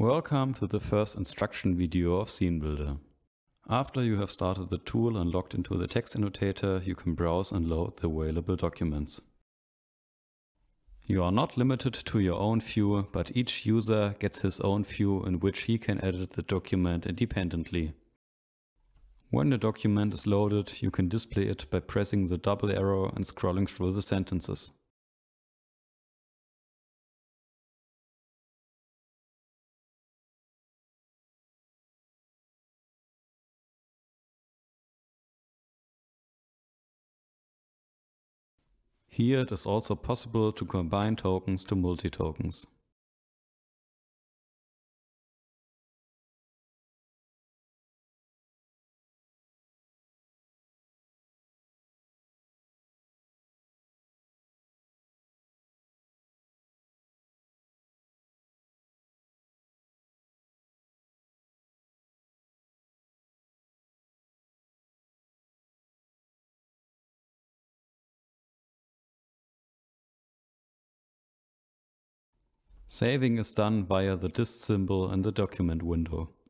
Welcome to the first instruction video of Scene Builder. After you have started the tool and logged into the text annotator, you can browse and load the available documents. You are not limited to your own view, but each user gets his own view in which he can edit the document independently. When the document is loaded, you can display it by pressing the double arrow and scrolling through the sentences. Here it is also possible to combine tokens to multi-tokens. Saving is done via the dist symbol in the document window.